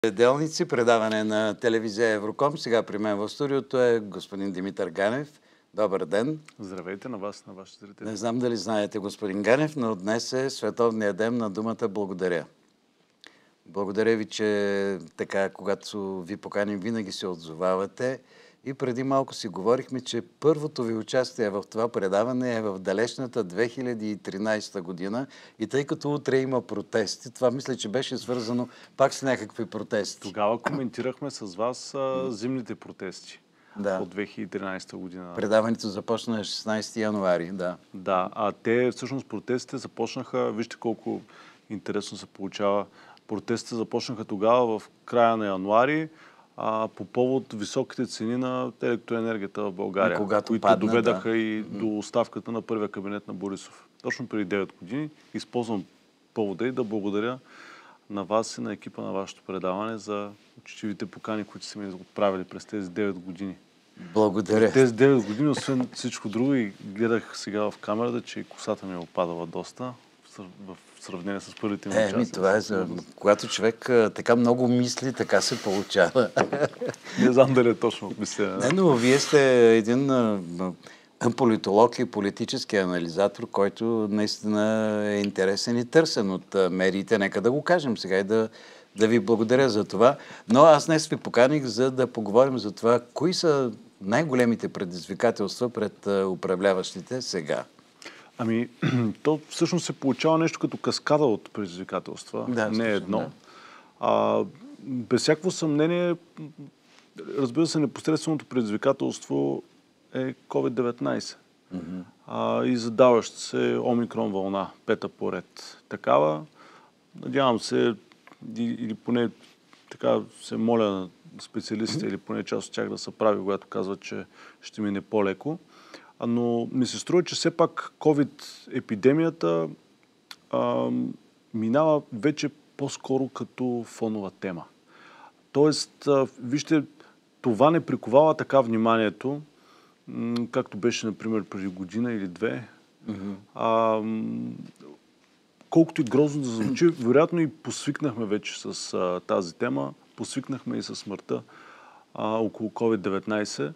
Делници, предаване на телевизия Евроком. Сега при мен в студиото е господин Димитър Ганев. Добър ден. Здравейте на вас, на вашите зрители. Не знам дали знаете, господин Ганев, но днес е Световния ден на думата благодаря. Благодаря ви, че така, когато ви поканим, винаги се отзовавате. И преди малко си говорихме, че първото ви участие в това предаване е в далечната 2013 година. И тъй като утре има протести, това мисля, че беше свързано пак с някакви протести. Тогава коментирахме с вас зимните протести от 2013 година. Предаването започна на 16 януари, да. Да, а те всъщност протестите започнаха, вижте колко интересно се получава. Протестите започнаха тогава в края на януари, по повод високите цени на електроенергията в България, които доведаха и до оставката на първия кабинет на Борисов. Точно преди 9 години. Използвам повода и да благодаря на вас и на екипа на вашето предаване за учтивите покани, които са ми отправили през тези 9 години. Благодаря. Тези 9 години, освен всичко друго, и гледах сега в камерата, че косата ми е опадала доста в сравнение с първите ми участия. Това е когато човек така много мисли, така се получава. Не знам дали е точно мислене. Не, но вие сте един политолог и политически анализатор, който наистина е интересен и търсен от медиите. Нека да го кажем сега и да ви благодаря за това. Но аз днес ви поканих, за да поговорим за това, кои са най-големите предизвикателства пред управляващите сега. Ами, то всъщност се получава нещо като каскада от предизвикателства, не едно. Да. Без всяко съмнение, разбира се, непосредственото предизвикателство е COVID-19. И задаващ се омикрон вълна, пета поред. Такава, надявам се, или поне така се моля на специалистите, или поне част от тях да са прави, когато казват, че ще мине по-леко. Но ми се струва, че все пак COVID-епидемията минава вече по-скоро като фонова тема. Тоест, вижте, това не приковава така вниманието, както беше, например, преди година или две. Колкото и грозно да звучи, вероятно и посвикнахме вече с тази тема, посвикнахме и с смъртта около COVID-19.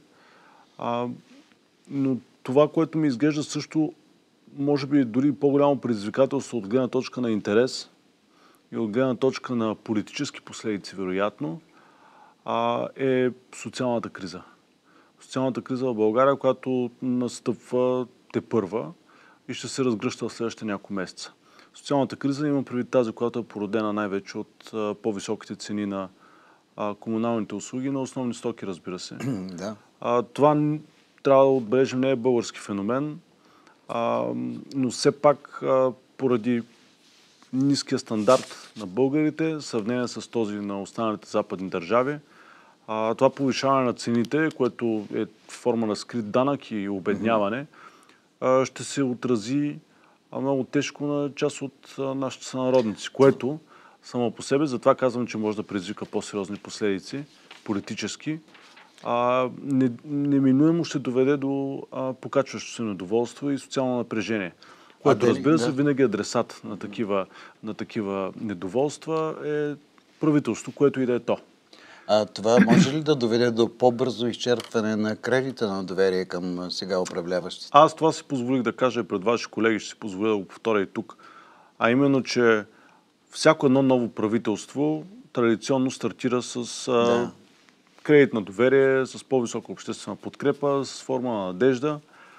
Но това, което ми изглежда също, може би дори по-голямо предизвикателство от гледна точка на интерес и от гледна точка на политически последици, вероятно, е социалната криза. Социалната криза в България, която настъпва тепърва и ще се разгръща в следващите няколко месеца. Социалната криза има предвид тази, която е породена най-вече от по-високите цени на комуналните услуги, на основни стоки, разбира се. Това трябва да отбележим, не е български феномен, но все пак поради ниския стандарт на българите, в сравнение с този на останалите западни държави, това повишаване на цените, което е форма на скрит данък и обедняване, ще се отрази много тежко на част от нашите сънародници, което само по себе, затова казвам, че може да предизвика по-сериозни последици политически, неминуемо ще доведе до покачващо се недоволство и социално напрежение. Което, разбира се, винаги адресат на такива недоволства е правителството, което и да е то. Това може ли да доведе до по-бързо изчерпване на кредита на доверие към сега управляващите? Аз това си позволих да кажа и пред ваши колеги, ще си позволя да го повторя и тук. А именно, че всяко едно ново правителство традиционно стартира с кредит на доверие, с по-висока обществена подкрепа, с форма на надежда.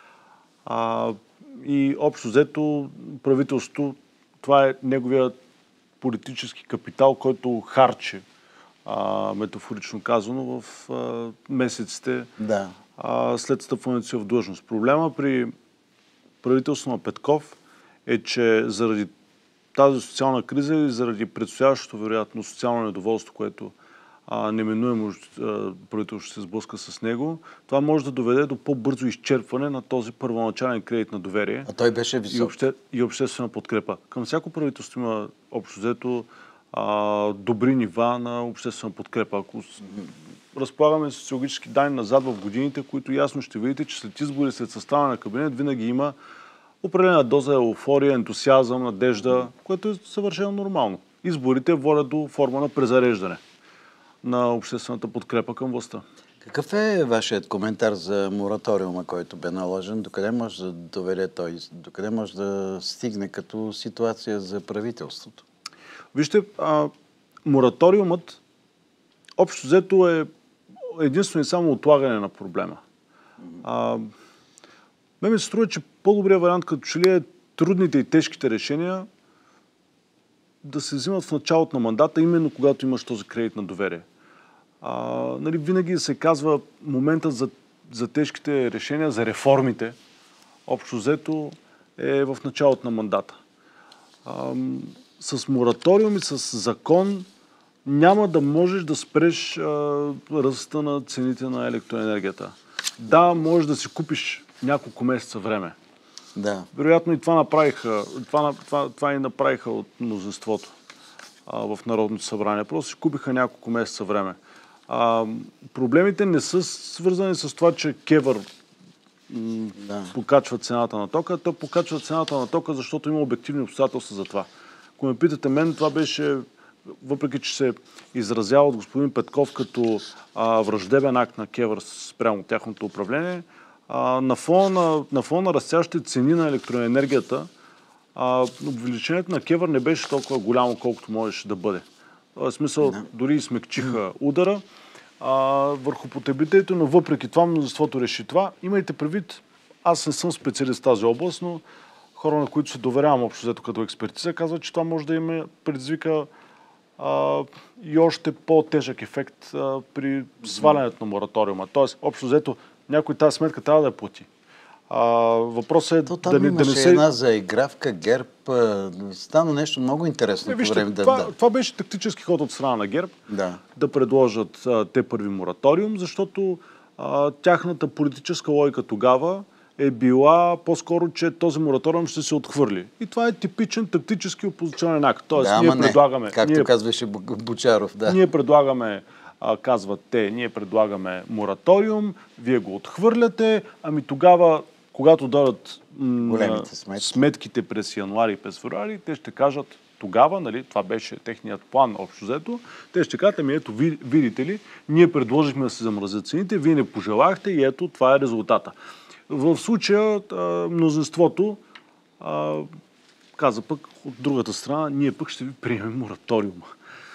И общо взето правителството, това е неговия политически капитал, който харчи, метафорично казано, в месеците след стъпването си в длъжност. Проблема при правителството на Петков е, че заради тази социална криза и заради предстоящото, вероятно, социално недоволство, което неминуемо правителството ще се сблъска с него, това може да доведе до по-бързо изчерпване на този първоначален кредит на доверие. А той беше висок. И обществена подкрепа. Към всяко правителство има общо взето добри нива на обществена подкрепа. Ако разполагаме социологически данни назад в годините, които ясно ще видите, че след избори, след съставяне на кабинет, винаги има определена доза еуфория, ентусиазъм, надежда, което е съвършено нормално. Изборите водят до форма на презареждане. на обществената подкрепа към властта. Какъв е вашият коментар за мораториума, който бе наложен? Докъде може да доведе той? Докъде може да стигне като ситуация за правителството? Вижте, мораториумът общо взето е единствено и само отлагане на проблема. Мен ми се струва, че по-добрият вариант като че ли е трудните и тежките решения да се взимат в началото на мандата, именно когато имаш този кредит на доверие. Нали, винаги се казва моментът за тежките решения, за реформите, общо взето е в началото на мандата. С мораториум и с закон няма да можеш да спреш ръста на цените на електроенергията. Да, можеш да си купиш няколко месеца време. Да. Вероятно и това направиха, това и направиха от мнозинството в Народното събрание. Просто си купиха няколко месеца време. Проблемите не са свързани с това, че КЕВР покачва цената на тока. Той покачва цената на тока, защото има обективни обстоятелства за това. Ако ме питате мен, това беше, въпреки че се изразява от господин Петков като враждебен акт на КЕВР спрямо тяхното управление, на фона на растящите цени на електроенергията, увеличението на КЕВР не беше толкова голямо, колкото можеше да бъде. В смисъл, дори и смекчиха удара върху потребителите, но въпреки това мнозинството реши това. Имайте предвид, аз не съм специалист в тази област, но хора, на които се доверявам общо взето като експертиза, казват, че това може да им предизвика и още по-тежък ефект при свалянето на мораториума. Тоест, общо взето, някой тази сметка трябва да я плати. Въпросът е да не се... една заигравка, ГЕРБ, стана нещо много интересно по време. Това беше тактически ход от страна на ГЕРБ, да предложат те първи мораториум, защото тяхната политическа логика тогава е била по-скоро, че този мораториум ще се отхвърли. И това е типичен тактически опозиционен акт. Тоест, ние предлагаме... Както казваше Бочаров, да. Ние предлагаме, казват те, ние предлагаме мораториум, вие го отхвърляте, ами тогава, когато дойдат сметките през януари и през февруари, те ще кажат тогава, нали, това беше техният план общо взето, те ще кажат, ами ето, видите ли, ние предложихме да се замразят цените, вие не пожелахте и ето, това е резултата. В случая мнозинството каза пък от другата страна, ние пък ще ви приемем мораториума.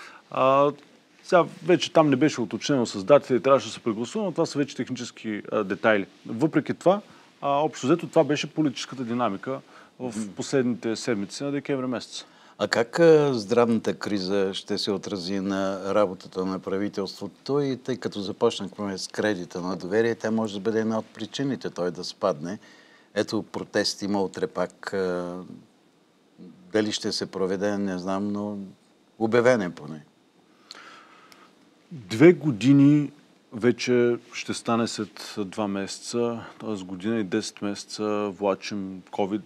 Сега вече там не беше уточнено с датите и трябваше да се прегласува, но това са вече технически детайли. Въпреки това, общо взето това беше политическата динамика в последните седмици на декември месец. А как здравната криза ще се отрази на работата на правителството и тъй като започнахме с кредита на доверие, тя може да бъде една от причините той да спадне. Ето протест има утре пак. Дали ще се проведе, не знам, но обявен е поне. 2 години вече ще стане след 2 месеца, т.е. година и 10 месеца влачим COVID.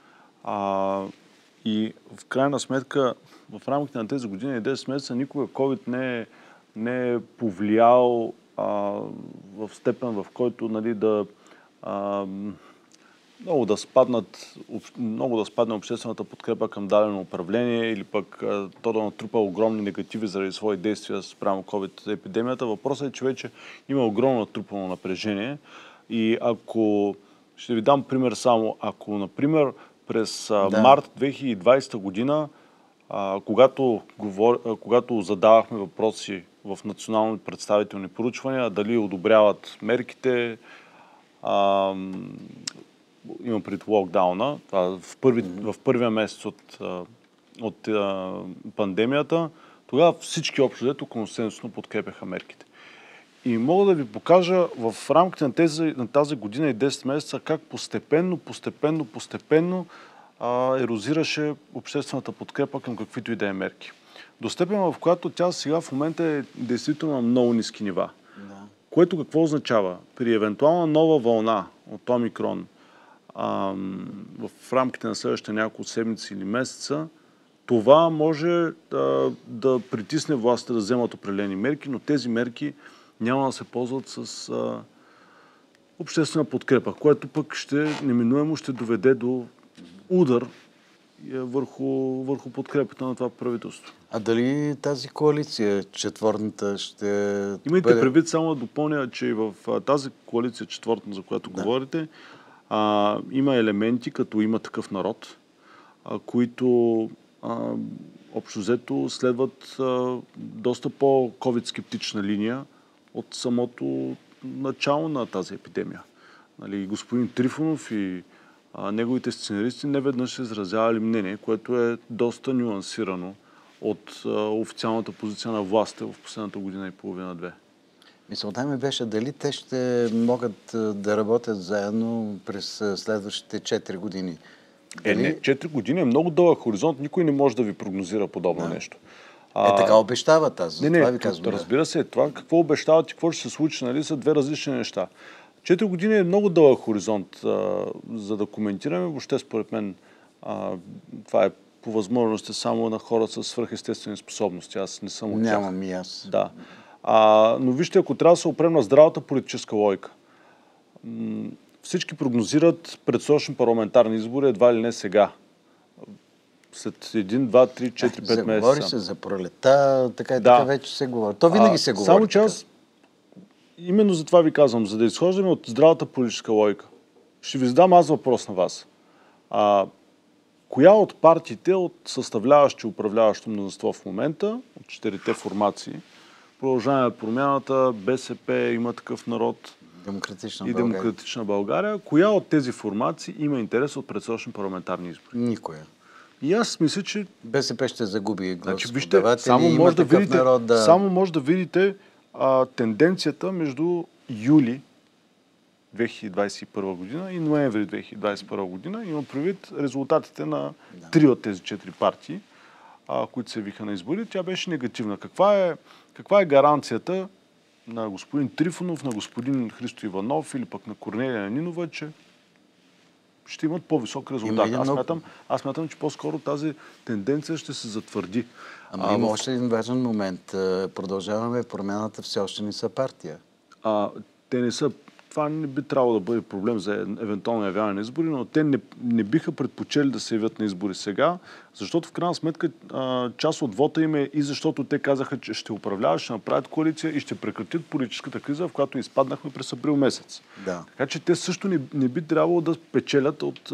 И в крайна сметка, в рамките на тези години и 10 месеца, никога COVID не е повлиял в степен, в който нали, много да спадне обществената подкрепа към дадено управление или пък то да натрупа огромни негативи заради свои действия спрямо COVID-епидемията. Въпросът е, че вече има огромно натрупано напрежение и ако, ще ви дам пример само, ако, например, през март 2020 година, когато задавахме въпроси в национални представителни проучвания, дали одобряват мерките, имам пред локдауна, в първия месец от пандемията, тогава всички общо взето консенсусно подкрепяха мерките. И мога да ви покажа в рамките на тази година и 10 месеца как постепенно ерозираше обществената подкрепа към каквито и да е мерки. До степен, в която тя сега в момента е действително на много ниски нива. Да. Което какво означава? При евентуална нова вълна от Омикрон в рамките на следващите няколко седмици или месеца, това може да притисне властта да вземат определени мерки, но тези мерки няма да се ползват с обществена подкрепа, което пък неминуемо ще доведе до удар върху подкрепата на това правителство. А дали тази коалиция, четворната, ще Имайте бъде... предвид, само да допълня, че в тази коалиция четвъртна, за която говорите, има елементи, като Има такъв народ, които общо взето следват доста по-ковид скептична линия от самото начало на тази епидемия. Нали, господин Трифонов и неговите сценаристи неведнъж са изразявали мнение, което е доста нюансирано от официалната позиция на властта в последната година и половина-две. Мисълта ми беше дали те ще могат да работят заедно през следващите 4 години. Не, 4 години е много дълъг хоризонт, никой не може да ви прогнозира подобно нещо. Така обещава тази. Не, разбира се, това какво обещават и какво ще се случи, нали, са две различни неща. 4 години е много дълъг хоризонт, за да коментираме. Въобще, според мен, това е по възможности само на хора с свръхестествени способности. Аз не съм от тях. Нямам и аз. Да. Но вижте, ако трябва да се опрем на здравата политическа логика, всички прогнозират предсрочни парламентарни избори едва ли не сега. След 1, 2, 3, 4, 5 месеца. Говори се за пролета, така и така вече се говори. То винаги се говори. Само че аз именно за това ви казвам, за да изхождаме от здравата политическа логика. Ще ви задам аз въпрос на вас. Коя от партиите, от съставляващи управляващо мнозинство в момента, от 4-те формации, Продължаваме промяната, БСП, Има такъв народ и Демократична България, коя от тези формации има интерес от предсрочни парламентарни избори? Никоя. И аз мисля, че БСП ще загуби глас. Значи, вижте, само може да видите тенденцията между юли 2021 година и ноември 2021 година. Има предвид резултатите на 3 от тези 4 партии, които се явиха на избори. Тя беше негативна. Каква е гаранцията на господин Трифонов, на господин Христо Иванов или пък на Корнелия Нинова, че ще имат по-висок резултат? Аз смятам, че по-скоро тази тенденция ще се затвърди. Има още един важен момент. Продължаваме промяната, все още не са партия. Те не са. Това не би трябвало да бъде проблем за евентуално явяване на избори, но те не биха предпочели да се явят на избори сега, защото в крайна сметка част от вота им е и защото те казаха, че ще управляват, ще направят коалиция и ще прекратят политическата криза, в която изпаднахме през април месец. Да. Така че те също не би трябвало да печелят от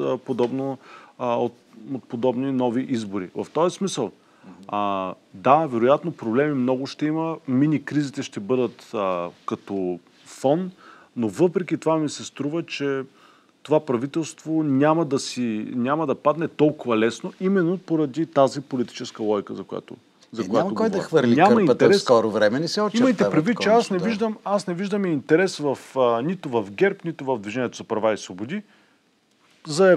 подобни нови избори. В този смисъл, да, вероятно проблеми много ще има, мини-кризите ще бъдат като фон, но въпреки това ми се струва, че това правителство няма да падне толкова лесно, именно поради тази политическа логика, за която няма кой да хвърли кърпата в скоро време, не се очертава. Имайте предвид, че аз не виждам интерес нито в ГЕРБ, нито в Движението за права и свободи за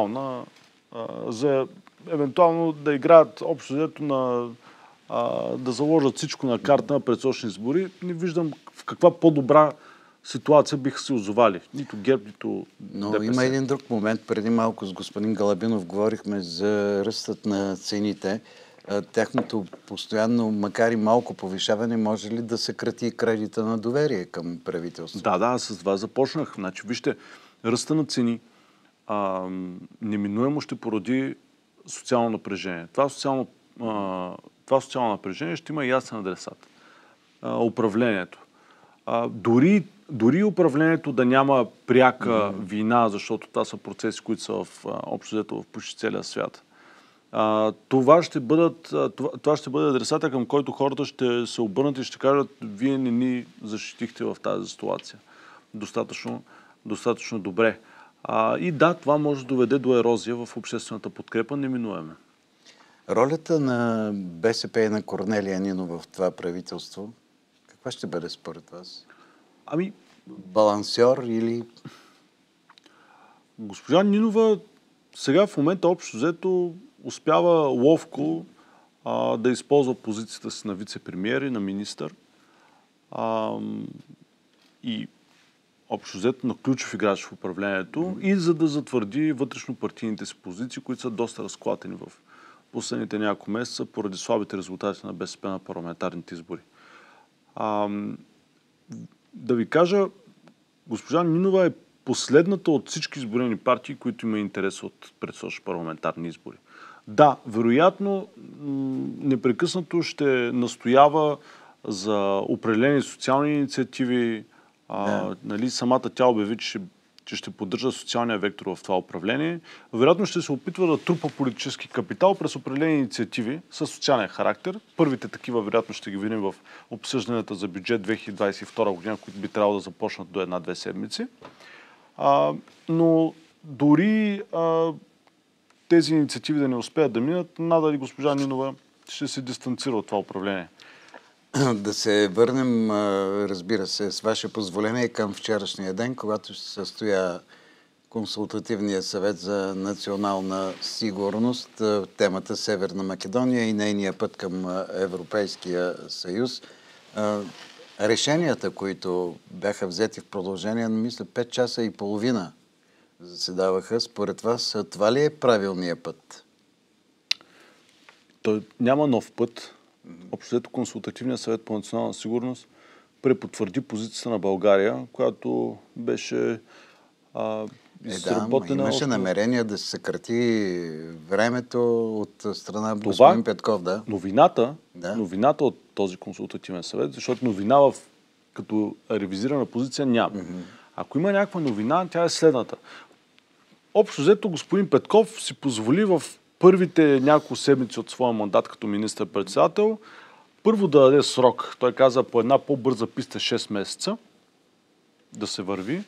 евентуално да играят общо взето да заложат всичко на карта на предсрочни избори. Не виждам в каква по-добра ситуация биха се озовали. Нито ГЕРБ, нито Но ДПС. Има един друг момент. Преди малко с господин Галабинов говорихме за ръстът на цените. Тяхното постоянно, макар и малко повишаване, може ли да съкрати кредита на доверие към правителството? Да, с това започнах. Значи, вижте, ръста на цени неминуемо ще породи социално напрежение. Това социално напрежение ще има ясен адресат. Управлението. Дори управлението да няма пряка вина, защото това са процеси, които са общо взето в почти целия свят. Това ще бъде адресата, към който хората ще се обърнат и ще кажат: вие не ни защитихте в тази ситуация достатъчно добре. И да, това може да доведе до ерозия в обществената подкрепа, неминуеме. Ролята на БСП и на Корнелия Нинова в това правителство, каква ще бъде според вас? Балансьор или... Госпожа Нинова сега в момента общо взето успява ловко да използва позицията си на вице-премиер и на министър и общо взето на ключов играч в управлението и за да затвърди вътрешно-партийните си позиции, които са доста разклатени в последните няколко месеца поради слабите резултати на БСП на парламентарните избори. Да ви кажа, госпожа Нинова е последната от всички изборени партии, които има интерес от предсрочни парламентарни избори. Да, вероятно непрекъснато ще настоява за определени социални инициативи. Нали, самата тя обяви, че ще поддържа социалния вектор в това управление. Вероятно ще се опитва да трупа политически капитал през определени инициативи със социален характер. Първите такива вероятно ще ги видим в обсъжданията за бюджет 2022 година, които би трябвало да започнат до 1-2 седмици. Но дори тези инициативи да не успеят да минат, надали госпожа Нинова ще се дистанцира от това управление. Да се върнем, разбира се, с ваше позволение към вчерашния ден, когато се състоя Консултативния съвет за национална сигурност, темата Северна Македония и нейния път към Европейския съюз. Решенията, които бяха взети в продължение на, мисля, 5 часа и половина заседаваха, според вас, това ли е правилният път? Той няма нов път. Общо Консултативният съвет по национална сигурност препотвърди позицията на България, която беше изработена... Имаше намерение да се съкрати времето от страна на господин Петков. Да. Новината от този консултативен съвет, защото новина като ревизирана позиция няма. Ако има някаква новина, тя е следната. Общо взето господин Петков си позволи в първите няколко седмици от своя мандат като министър-председател първо да даде срок. Той каза по една по-бърза писта 6 месеца да се върви.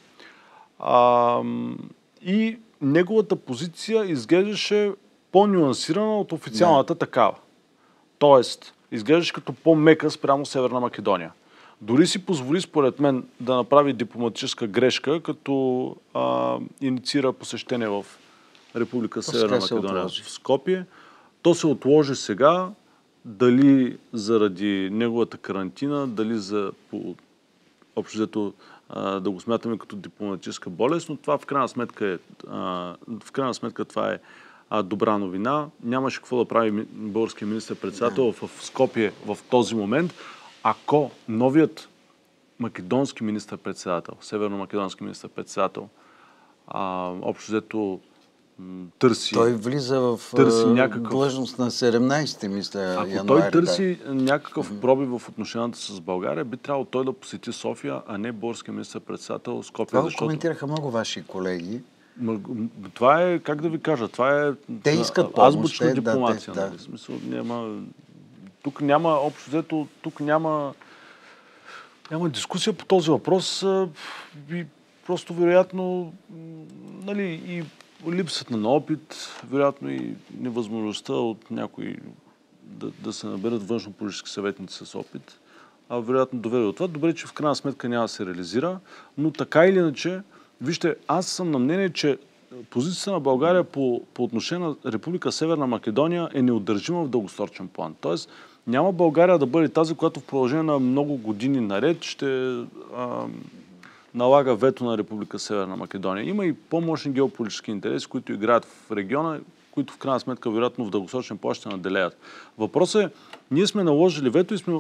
И неговата позиция изглеждаше по-нюансирана от официалната такава. Тоест, изглеждаше като по-мека спрямо Северна Македония. Дори си позволи, според мен, да направи дипломатическа грешка, като инициира посещение в Република Северна Македония в Скопие. То се отложи сега, дали заради неговата карантина, дали общо взето да го смятаме като дипломатическа болест, но това в крайна сметка това е добра новина. Нямаше какво да прави българския министър-председател в Скопие в този момент, ако новият македонски министър-председател, северно-македонски министър-председател, общо взето търси... Той влиза в длъжност на 17-ти, мисля, януари. Ако той търси някакъв пробив в отношенията с България, би трябвало той да посети София, а не българския министър-председател Скопие. Това коментираха много ваши колеги. Това е, как да ви кажа, това е... Те искат помощ. Азбучна дипломация. Нали? В смисъл, тук няма, общо взето, няма дискусия по този въпрос. Просто, вероятно, нали, и липсата на опит, вероятно и невъзможността от някои да се наберат външно-политически съветници с опит, вероятно доведе до това. Добре, че в крайна сметка няма да се реализира, но така или иначе, вижте, аз съм на мнение, че позицията на България по отношение на Република Северна Македония е неудържима в дългосрочен план. Тоест, няма България да бъде тази, която в продължение на много години наред ще налага вето на Република Северна Македония. Има и по-мощни геополитически интереси, които играят в региона, които в крайна сметка, вероятно, в дългосрочен план ще наделеят. Въпросът е, ние сме наложили вето и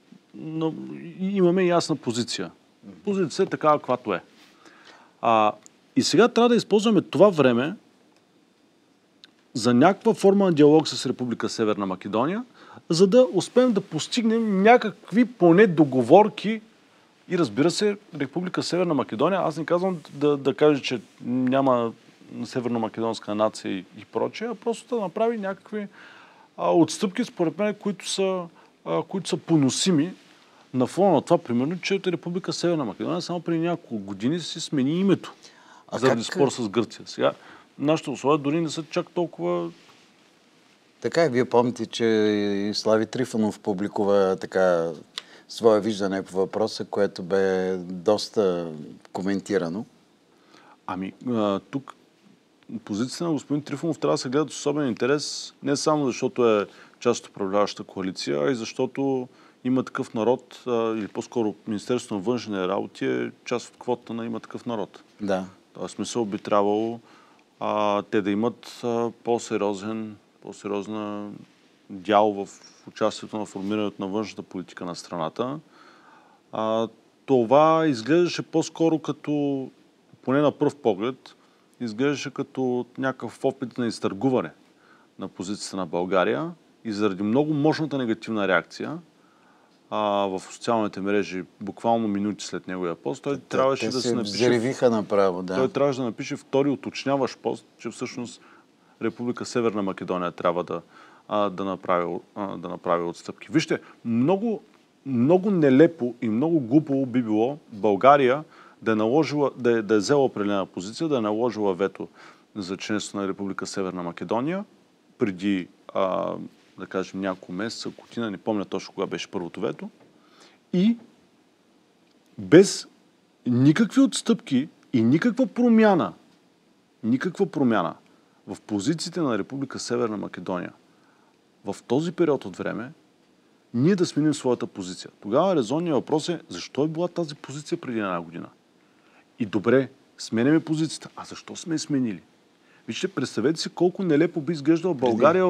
имаме ясна позиция. Позиция е такава, каквато е. И сега трябва да използваме това време за някаква форма на диалог с Република Северна Македония, за да успеем да постигнем някакви поне договорки. И разбира се, Република Северна Македония, аз не казвам да кажа, че няма северно-македонска нация и прочее, а просто да направи някакви отстъпки, според мен, които са поносими на фона на това, примерно, че Република Северна Македония само преди няколко години си смени името заради спор с Гърция. Сега нашите условия дори не са чак толкова... Така и вие помните, че и Слави Трифонов публикува така свое виждане по въпроса, което бе доста коментирано. Тук позицията на господин Трифонов трябва да се гледа с особен интерес, не само защото е част от управляващата коалиция, а и защото Има такъв народ, или по-скоро Министерството на външни работи е част от квотата на Има такъв народ. Да. В този смисъл би трябвало те да имат по-сериозна дял в участието на формирането на външната политика на страната. Това изглеждаше по-скоро като, поне на пръв поглед, изглеждаше като някакъв опит на изтъргуване на позицията на България и заради много мощната негативна реакция в социалните мрежи, буквално минути след неговия пост, той трябваше да се напише... взривиха направо, да. Той трябваше да напише втори уточняващ пост, че всъщност Република Северна Македония трябва да направи отстъпки. Вижте, много, много нелепо и много глупо би било България да е взела определена позиция, да е наложила вето за членство на Република Северна Македония преди, да кажем, няколко месеца, година, не помня точно кога беше първото вето, и без никакви отстъпки и никаква промяна в позициите на Република Северна Македония в този период от време, ние да сменим своята позиция. Тогава резонният въпрос е, защо е била тази позиция преди една година? И добре, сменяме позицията. А защо сме сменили? Вижте, представете си колко нелепо би изглеждала България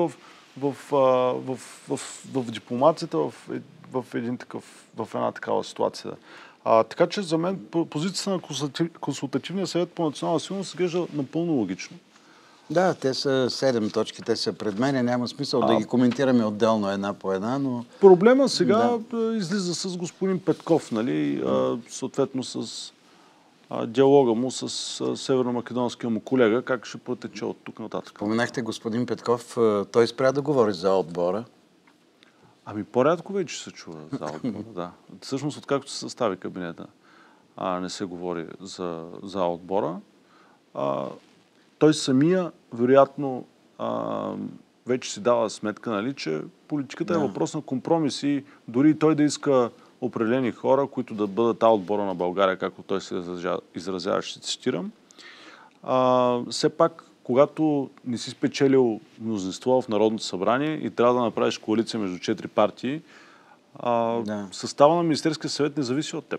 в дипломацията в една такава ситуация. Така че за мен позицията на Консултативния съвет по национална сигурност изглежда напълно логично. Да, те са 7 точки, те са пред мен. Няма смисъл да ги коментираме отделно една по една, но... Проблема сега излиза с господин Петков, нали, съответно с диалога му с северно-македонския му колега, как ще протече от тук нататък. Споменахте господин Петков, той спря да говори за отбора. Ами по-рядко вече се чува за отбора, да. Всъщност, откакто се състави кабинета, не се говори за отбора. Той самия, вероятно, вече си дава сметка, нали, че политиката е въпрос на компромиси. Дори и той да иска определени хора, които да бъдат отбора на България, както той се изразява, ще цитирам. Все пак, когато не си спечелил мнозинство в Народното събрание и трябва да направиш коалиция между 4 партии, състава на Министерския съвет не зависи от теб.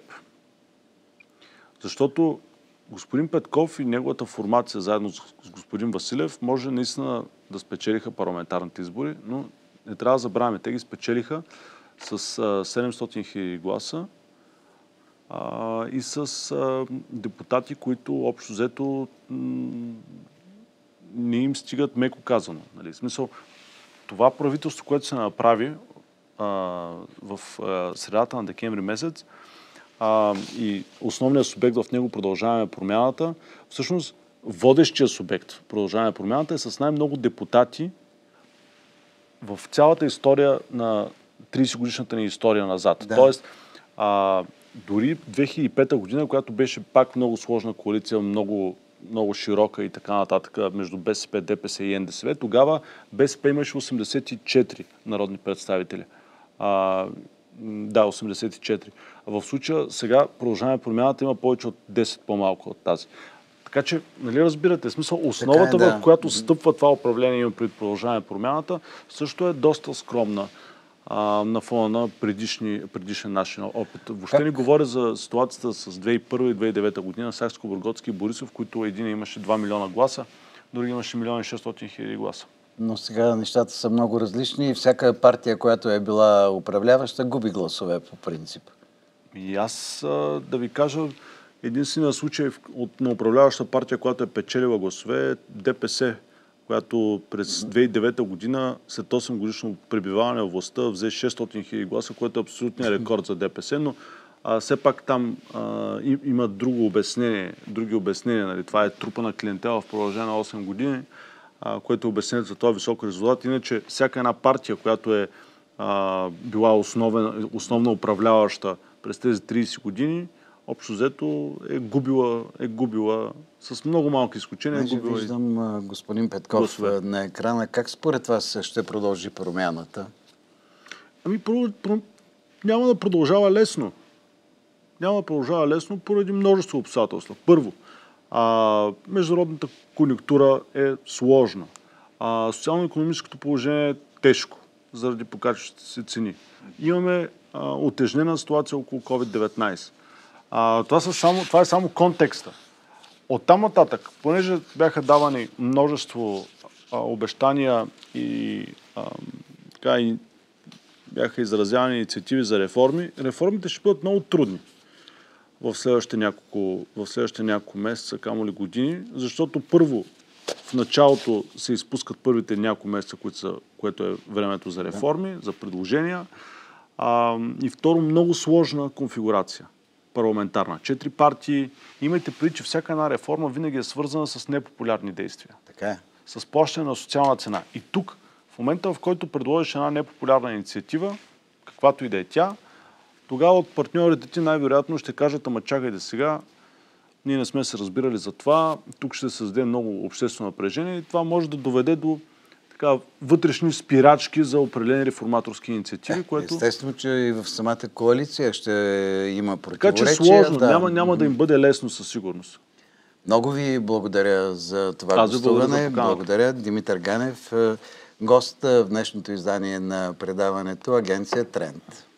Защото господин Петков и неговата формация, заедно с господин Василев, може наистина да спечелиха парламентарните избори, но не трябва да забравяме. Те ги спечелиха с 700 000 гласа и с депутати, които общо взето не им стигат, меко казано. Нали? В смисъл, това правителство, което се направи в средата на декември месец, и основният субект в него, Продължаваме промяната, всъщност водещия субект в Продължаваме промяната е с най-много депутати в цялата история на 30-годишната ни история назад. Да. Тоест, дори 2005 година, която беше пак много сложна коалиция, много, много широка и така нататък между БСП, ДПС и НДСВ, тогава БСП имаше 84 народни представители. Да, 84. А в случая сега Продължаваме промяната има повече от 10 по-малко от тази. Така че, нали разбирате, смисъл, основата, в която стъпва това управление, има пред Продължаваме промяната, също е доста скромна на фона на предишен начин опит. Въобще не говоря за ситуацията с 2001 и 2009 година, Сакскобургготски и Борисов, които един имаше 2 милиона гласа, други имаше 1 600 000 гласа. Но сега нещата са много различни и всяка партия, която е била управляваща, губи гласове по принцип. И аз да ви кажа, единственият случай на управляваща партия, която е печелила гласове, е ДПС, която през 2009 година, след 8 годишно пребиваване в властта, взе 600 000 гласа, което е абсолютният рекорд за ДПС, но все пак там има други обяснения. Нали? Това е трупа на клиентела в продължение на 8 години, което е обяснение за този висок резултат. Иначе всяка една партия, която е била основна управляваща през тези 30 години, общо взето е губила с много малки изключения. Виждам господин Петков на екрана. Как според вас ще продължи промяната? Ами няма да продължава лесно. Няма да продължава лесно поради множество обстоятелства. Първо, международната конюнктура е сложна. Социално-икономическото положение е тежко заради покачващите се цени. Имаме утежнена ситуация около COVID-19. Това е само контекста. Оттам нататък, понеже бяха давани множество обещания и бяха изразявани инициативи за реформи, реформите ще бъдат много трудни в следващите няколко месеца, камо ли години, защото първо в началото се изпускат първите няколко месеца, което е времето за реформи, за предложения. И второ, много сложна конфигурация. Парламентарна. 4 партии. Имайте предвид, че всяка една реформа винаги е свързана с непопулярни действия. Така е. С плащане на социална цена. И тук, в момента, в който предложиш една непопулярна инициатива, каквато и да е тя, тогава от партньорите ти най-вероятно ще кажат: ама чакайте сега, ние не сме се разбирали за това, тук ще се създаде много обществено напрежение и това може да доведе до вътрешни спирачки за определени реформаторски инициативи, което... Естествено, че и в самата коалиция ще има противоречия. Така че сложно, няма да им бъде лесно със сигурност. Много ви благодаря за това гостуване. Благодаря, Димитър Ганев, гост в днешното издание на предаването Агенция Тренд.